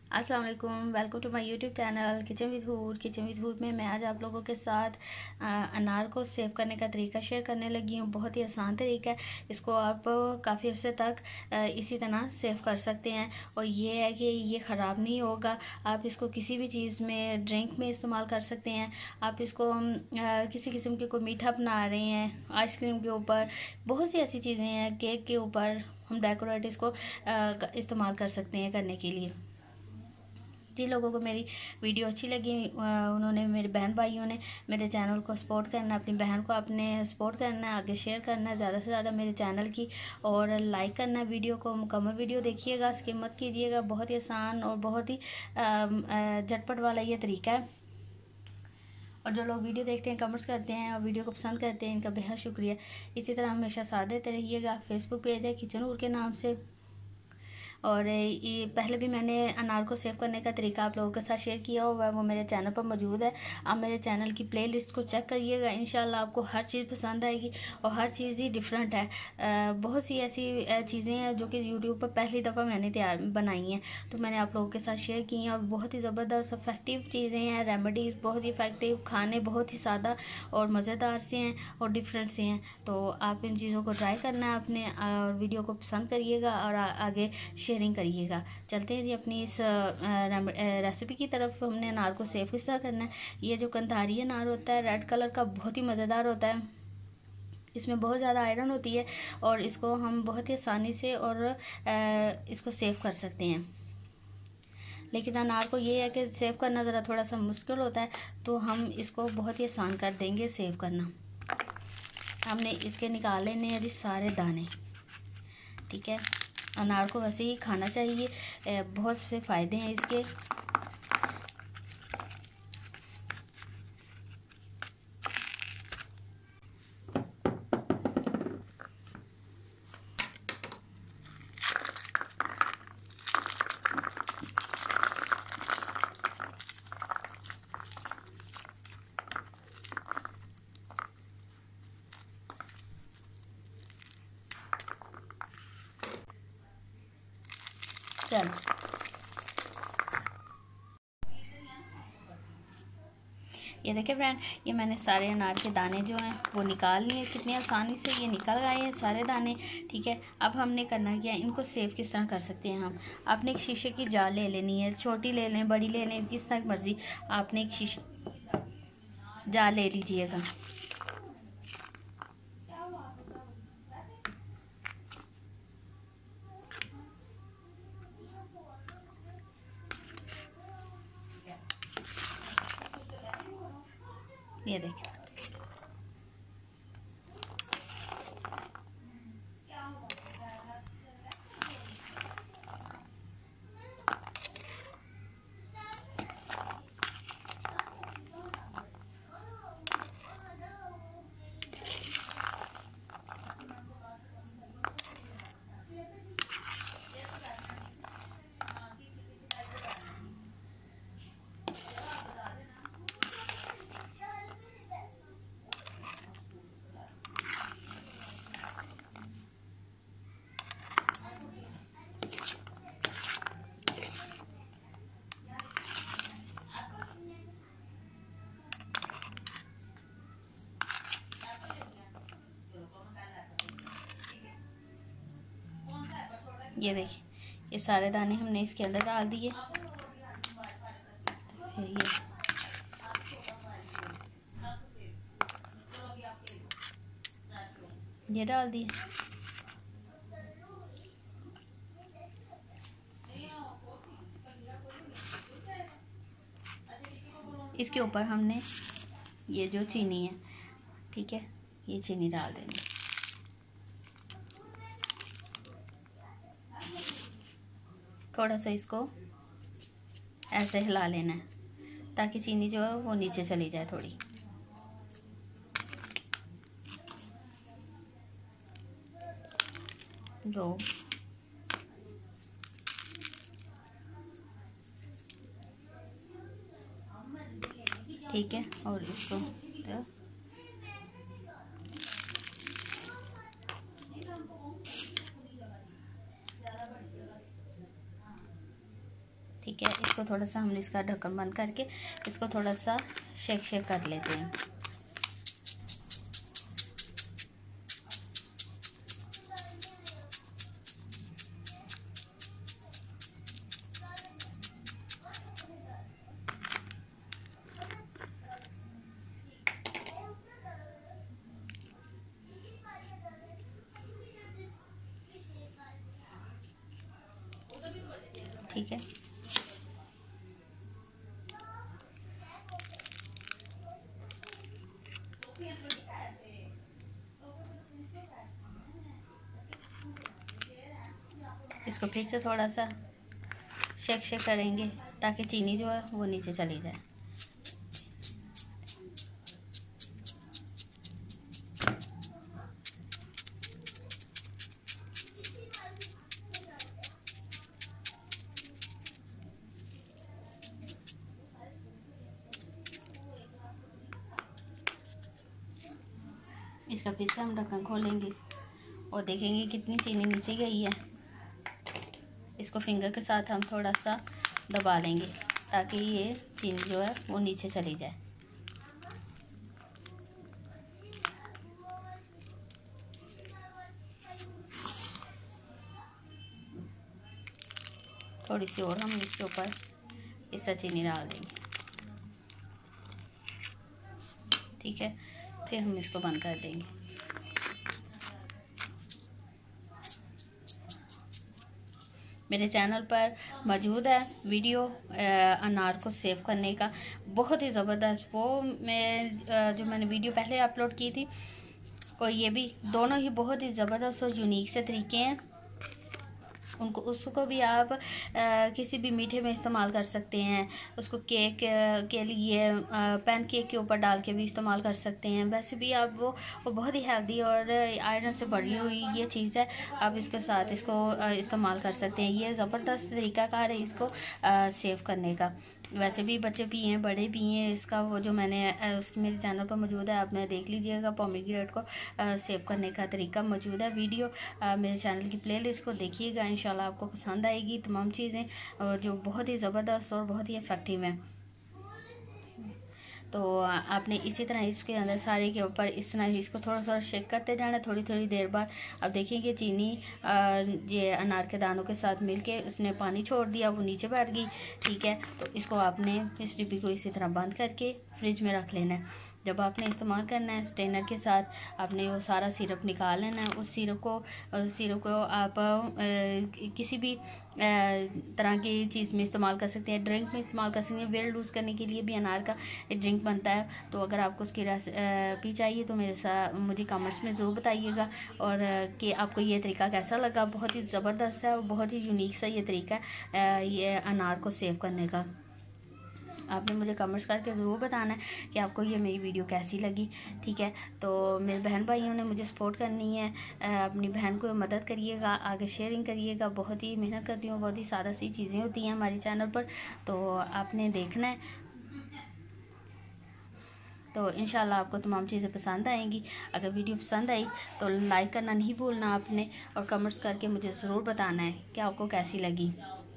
अस्सलाम वालेकुम, welcome to my YouTube channel kitchen with Hoor. Kitchen with Hoor में मैं आज आप लोगों के साथ अनार को सेव करने का तरीका शेयर करने लगी हूँ। बहुत ही आसान तरीका है, इसको आप काफ़ी अर्से तक इसी तरह सेव कर सकते हैं। और ये है कि ये ख़राब नहीं होगा। आप इसको किसी भी चीज़ में, ड्रिंक में इस्तेमाल कर सकते हैं। आप इसको किसी किस्म के कोई मीठा बना रहे हैं, आइसक्रीम के ऊपर, बहुत सी ऐसी चीज़ें हैं, केक के ऊपर हम डेकोरेट इसको इस्तेमाल कर सकते हैं करने के लिए। जिन लोगों को मेरी वीडियो अच्छी लगी उन्होंने, मेरे बहन भाइयों ने मेरे चैनल को सपोर्ट करना, अपनी बहन को अपने सपोर्ट करना, आगे शेयर करना ज़्यादा से ज़्यादा मेरे चैनल की, और लाइक करना। वीडियो को मुकम्मल वीडियो देखिएगा, स्किप मत कीजिएगा। बहुत ही आसान और बहुत ही झटपट वाला ये तरीका है। और जो लोग वीडियो देखते हैं, कमेंट्स करते हैं और वीडियो को पसंद करते हैं, इनका बेहद शुक्रिया। इसी तरह हमेशा साथ देते रहिएगा। फेसबुक पेज है किचन हूर के नाम से। और ये पहले भी मैंने अनार को सेव करने का तरीका आप लोगों के साथ शेयर किया हुआ है, वो मेरे चैनल पर मौजूद है। आप मेरे चैनल की प्लेलिस्ट को चेक करिएगा, इंशाल्लाह आपको हर चीज़ पसंद आएगी और हर चीज़ ही डिफरेंट है। बहुत सी ऐसी चीज़ें हैं जो कि यूट्यूब पर पहली दफ़ा मैंने बनाई हैं, तो मैंने आप लोगों के साथ शेयर की हैं। और बहुत ही ज़बरदस्त इफेक्टिव चीज़ें हैं, रेमेडीज़ बहुत ही इफेक्टिव, खाने बहुत ही सादा और मज़ेदार से हैं और डिफरेंट से हैं। तो आप इन चीज़ों को ट्राई करना है अपने, और वीडियो को पसंद करिएगा और आगे शेयरिंग करिएगा। चलते हैं जी अपनी इस रेसिपी की तरफ। हमने अनार को सेव किस तरह करना है। ये जो कंधारी अनार होता है, रेड कलर का, बहुत ही मज़ेदार होता है। इसमें बहुत ज़्यादा आयरन होती है और इसको हम बहुत ही आसानी से और इसको सेव कर सकते हैं। लेकिन अनार को ये है कि सेव करना ज़रा थोड़ा सा मुश्किल होता है, तो हम इसको बहुत ही आसान कर देंगे सेव करना। हमने इसके निकाल लेने हैं जी सारे दाने। ठीक है, अनार को वैसे ही खाना चाहिए, बहुत से फ़ायदे हैं इसके। चलो, ये देखें फ्रेंड, ये मैंने सारे अनार के दाने जो हैं वो निकाल लिए। कितनी आसानी से ये निकल गए हैं सारे दाने। ठीक है, अब हमने करना क्या है, इनको सेव किस तरह कर सकते हैं हम। आपने एक शीशे की जार ले लेनी है, छोटी ले लें, बड़ी ले लें, किस तरह की मर्जी। आपने एक शीशे जार ले लीजिएगा। ये देखें, ये देखिए, ये सारे दाने हमने इसके अंदर डाल दिए। फिर ये डाल दिए। इसके ऊपर हमने ये जो चीनी है, ठीक है, ये चीनी डाल देंगे। थोड़ा सा इसको ऐसे हिला लेना है ताकि चीनी जो है वो नीचे चली जाए थोड़ी। दो, ठीक है, और इसको तो ठीक है, इसको थोड़ा सा हम इसका ढक्कन बंद करके इसको थोड़ा सा शेक कर लेते हैं। ठीक है, इसको फिर से थोड़ा सा शेक करेंगे ताकि चीनी जो है वो नीचे चली जाए। इसका फिर से हम ढक्कन खोलेंगे और देखेंगे कितनी चीनी नीचे गई है। इसको फिंगर के साथ हम थोड़ा सा दबा लेंगे ताकि ये चीनी जो है वो नीचे चली जाए। थोड़ी सी और हम इसके ऊपर इस तरह चीनी डाल देंगे। ठीक है, फिर हम इसको बंद कर देंगे। मेरे चैनल पर मौजूद है वीडियो अनार को सेव करने का, बहुत ही ज़बरदस्त। वो मैं जो मैंने वीडियो पहले अपलोड की थी और ये भी, दोनों ही बहुत ही ज़बरदस्त और यूनिक से तरीके हैं। उसको भी आप किसी भी मीठे में इस्तेमाल कर सकते हैं। उसको केक के लिए पैन केक के ऊपर डाल के भी इस्तेमाल कर सकते हैं। वैसे भी आप वो बहुत ही हेल्दी और आयरन से भरी हुई ये चीज़ है। आप इसके साथ इसको इस्तेमाल कर सकते हैं। ये ज़बरदस्त तरीक़ाकार है इसको सेव करने का। वैसे भी बच्चे पिए, बड़े पिए। इसका वो जो मैंने मेरे चैनल पर मौजूद है, आप मैं देख लीजिएगा। पोमीग्रेनेट को सेव करने का तरीका मौजूद है वीडियो। मेरे चैनल की प्लेलिस्ट को देखिएगा, इंशाल्लाह आपको पसंद आएगी तमाम चीज़ें जो बहुत ही ज़बरदस्त और बहुत ही इफ़ेक्टिव हैं। तो आपने इसी तरह इसके अंदर सारे के ऊपर इस तरह इसको थोड़ा थोड़ा शेक करते जाना। थोड़ी थोड़ी देर बाद अब देखेंगे चीनी ये अनार के दानों के साथ मिलके उसने पानी छोड़ दिया, वो नीचे बैठ गई। ठीक है, तो इसको आपने इस डिब्बी को इसी तरह बंद करके फ्रिज में रख लेना है। जब आपने इस्तेमाल करना है स्ट्रेनर के साथ, आपने वो सारा सिरप निकाल लेना है। उस सिरप को आप किसी भी तरह की चीज़ में इस्तेमाल कर सकते हैं। ड्रिंक में इस्तेमाल कर सकते हैं। वेट लूज़ करने के लिए भी अनार का एक ड्रिंक बनता है। तो अगर आपको उसकी रेसिपी चाहिए तो मुझे कमेंट्स में ज़रूर बताइएगा, और कि आपको ये तरीका कैसा लगा। बहुत ही ज़बरदस्त है और बहुत ही यूनिक सा ये तरीका है ये अनार को सेव करने का। आपने मुझे कमेंट्स करके ज़रूर बताना है कि आपको ये मेरी वीडियो कैसी लगी। ठीक है, तो मेरे बहन भाइयों ने मुझे सपोर्ट करनी है। अपनी बहन को मदद करिएगा, आगे शेयरिंग करिएगा। बहुत ही मेहनत करती हूँ, बहुत ही सादा सी चीज़ें होती हैं हमारे चैनल पर, तो आपने देखना है। तो इंशाल्लाह आपको तमाम चीज़ें पसंद आएंगी। अगर वीडियो पसंद आई तो लाइक करना नहीं भूलना आपने, और कमेंट्स करके मुझे ज़रूर बताना है कि आपको कैसी लगी।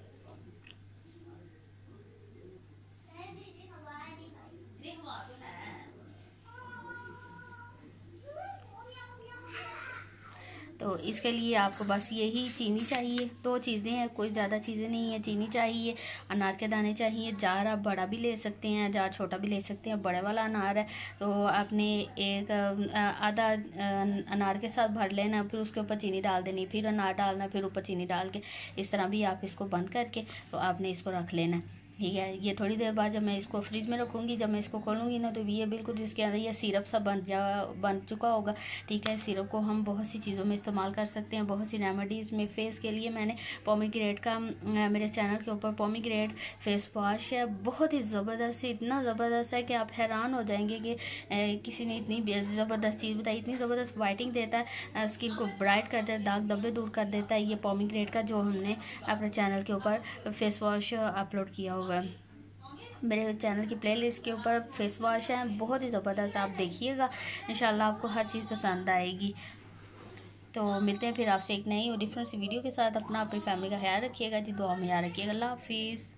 तो इसके लिए आपको बस यही चीनी चाहिए। 2 चीज़ें हैं, कोई ज़्यादा चीज़ें नहीं है। चीनी चाहिए, अनार के दाने चाहिए। जार आप बड़ा भी ले सकते हैं, जार छोटा भी ले सकते हैं। बड़े वाला अनार है तो आपने एक आधा अनार के साथ भर लेना, फिर उसके ऊपर चीनी डाल देनी, फिर अनार डालना, फिर ऊपर चीनी डाल के इस तरह भी आप इसको बंद करके तो आपने इसको रख लेना है। ठीक है, ये थोड़ी देर बाद जब मैं इसको फ्रिज में रखूँगी, जब मैं इसको खोलूँगी ना, तो ये बिल्कुल जिसके अंदर ये सिरप सा बन चुका होगा। ठीक है, सिरप को हम बहुत सी चीज़ों में इस्तेमाल कर सकते हैं, बहुत सी रेमेडीज़ में। फेस के लिए मैंने पोमीग्रेनेट का मेरे चैनल के ऊपर पोमीग्रेनेट फेस वॉश है, बहुत ही ज़बरदस्त, इतना ज़बरदस्त है कि आप हैरान हो जाएंगे कि किसी ने इतनी ज़बरदस्त चीज़ बताई। इतनी ज़बरदस्त वाइटिंग देता है, स्किन को ब्राइट करता है, दाग धब्बे दूर कर देता है। ये पोमीग्रेनेट का जो हमने अपने चैनल के ऊपर फेस वॉश अपलोड किया हुआ है। मेरे चैनल की प्लेलिस्ट के ऊपर फेस वॉश है, बहुत ही ज़बरदस्त, आप देखिएगा, इंशाल्लाह आपको हर चीज़ पसंद आएगी। तो मिलते हैं फिर आपसे एक नई और डिफरेंट सी वीडियो के साथ। अपनी फैमिली का ख्याल रखिएगा जी, दुआ में याद रखिएगा। अल्लाह हाफिज़।